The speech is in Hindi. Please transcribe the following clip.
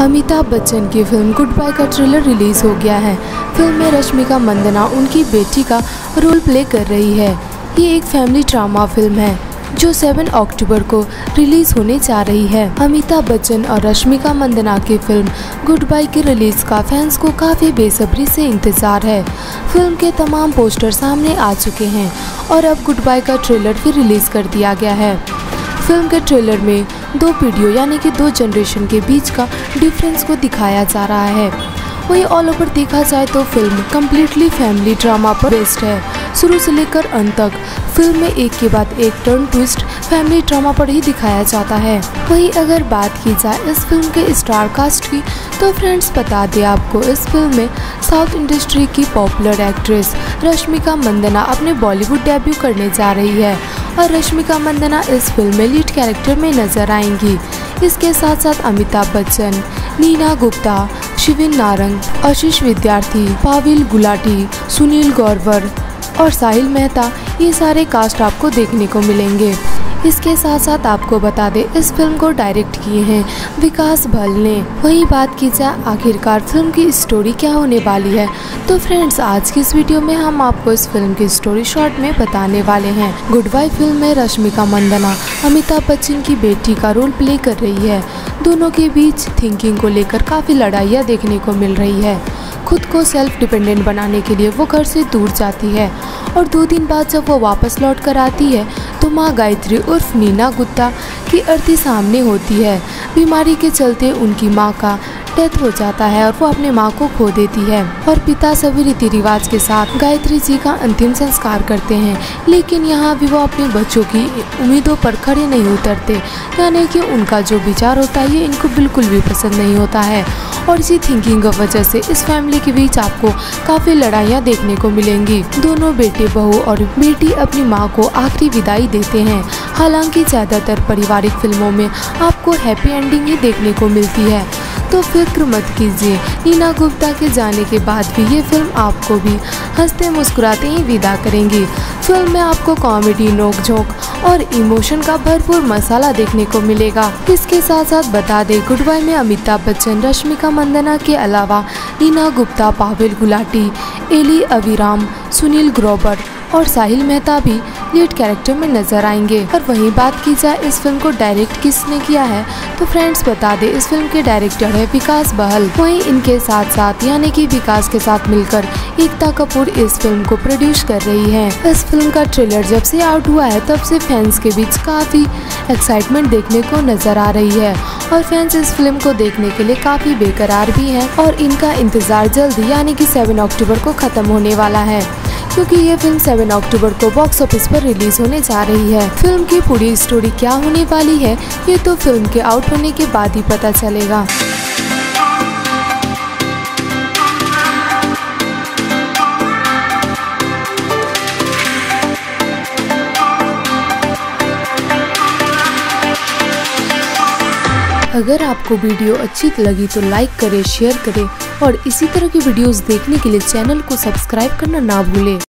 अमिताभ बच्चन की फिल्म गुड बाय का ट्रेलर रिलीज हो गया है। फिल्म में रश्मिका मंदाना उनकी बेटी का रोल प्ले कर रही है। ये एक फैमिली ड्रामा फिल्म है जो 7 अक्टूबर को रिलीज होने जा रही है। अमिताभ बच्चन और रश्मिका मंदाना की फिल्म गुड बाय की रिलीज का फैंस को काफी बेसब्री से इंतजार है। फिल्म के तमाम पोस्टर सामने आ चुके हैं और अब गुड बाय का ट्रेलर भी रिलीज कर दिया गया है। फिल्म के ट्रेलर में 2 पीढ़ियों यानी कि 2 जनरेशन के बीच का डिफरेंस को दिखाया जा रहा है। वही ऑल ओवर देखा जाए तो फिल्म कम्प्लीटली फैमिली ड्रामा पर बेस्ड है। शुरू से लेकर अंत तक फिल्म में एक के बाद एक टर्न ट्विस्ट फैमिली ड्रामा पर ही दिखाया जाता है। वही अगर बात की जाए इस फिल्म के स्टार कास्ट की तो फ्रेंड्स बता दें आपको, इस फिल्म में साउथ इंडस्ट्री की पॉपुलर एक्ट्रेस रश्मिका मंदाना अपने बॉलीवुड डेब्यू करने जा रही है और रश्मिका मंदाना इस फिल्म में लीड कैरेक्टर में नजर आएंगी। इसके साथ साथ अमिताभ बच्चन, नीना गुप्ता, शिविन नारंग, आशीष विद्यार्थी, पाविल गुलाटी, सुनील गौरवर और साहिल मेहता, ये सारे कास्ट आपको देखने को मिलेंगे। इसके साथ साथ आपको बता दें इस फिल्म को डायरेक्ट किए हैं विकास भल ने। वही बात की जाए आखिरकार फिल्म की स्टोरी क्या होने वाली है तो फ्रेंड्स आज की इस वीडियो में हम आपको इस फिल्म की स्टोरी शॉर्ट में बताने वाले हैं। गुड बाय फिल्म में रश्मिका मंदाना अमिताभ बच्चन की बेटी का रोल प्ले कर रही है। दोनों के बीच थिंकिंग को लेकर काफ़ी लड़ाइयाँ देखने को मिल रही है। खुद को सेल्फ डिपेंडेंट बनाने के लिए वो घर से दूर जाती है और 2 दिन बाद जब वो वापस लौट कर आती है तो माँ गायत्री उर्फ नीना गुप्ता की अर्थी सामने होती है। बीमारी के चलते उनकी माँ का डेथ हो जाता है और वो अपने माँ को खो देती है और पिता सभी रीति रिवाज के साथ गायत्री जी का अंतिम संस्कार करते हैं। लेकिन यहाँ भी वो अपने बच्चों की उम्मीदों पर खड़े नहीं उतरते, यानी कि उनका जो विचार होता है ये इनको बिल्कुल भी पसंद नहीं होता है और इसी थिंकिंग की वजह से इस फैमिली के बीच आपको काफ़ी लड़ाइयाँ देखने को मिलेंगी। दोनों बेटे बहू और बेटी अपनी माँ को आखिरी विदाई देते हैं। हालांकि ज़्यादातर पारिवारिक फिल्मों में आपको हैप्पी एंडिंग ही देखने को मिलती है, तो फिक्र मत कीजिए, नीना गुप्ता के जाने के बाद भी ये फिल्म आपको भी हंसते मुस्कुराते ही विदा करेंगी। फिल्म में आपको कॉमेडी, नोक-झोंक और इमोशन का भरपूर मसाला देखने को मिलेगा। इसके साथ साथ बता दें गुड बाय में अमिताभ बच्चन, रश्मिका मंदाना के अलावा नीना गुप्ता, पाविल गुलाटी, एली अविराम, सुनील ग्रोवर और साहिल मेहता भी लीड कैरेक्टर में नजर आएंगे। और वहीं बात की जाए इस फिल्म को डायरेक्ट किसने किया है तो फ्रेंड्स बता दें इस फिल्म के डायरेक्टर है विकास बहल। वहीं इनके साथ साथ यानी कि विकास के साथ मिलकर एकता कपूर इस फिल्म को प्रोड्यूस कर रही है। इस फिल्म का ट्रेलर जब से आउट हुआ है तब से फैंस के बीच काफी एक्साइटमेंट देखने को नजर आ रही है और फैंस इस फिल्म को देखने के लिए काफी बेकरार भी हैं और इनका इंतजार जल्दी यानी कि 7 अक्टूबर को खत्म होने वाला है, क्योंकि ये फिल्म 7 अक्टूबर को बॉक्स ऑफिस पर रिलीज होने जा रही है। फिल्म की पूरी स्टोरी क्या होने वाली है ये तो फिल्म के आउट होने के बाद ही पता चलेगा। अगर आपको वीडियो अच्छी लगी तो लाइक करें, शेयर करें और इसी तरह की वीडियोस देखने के लिए चैनल को सब्सक्राइब करना ना भूलें।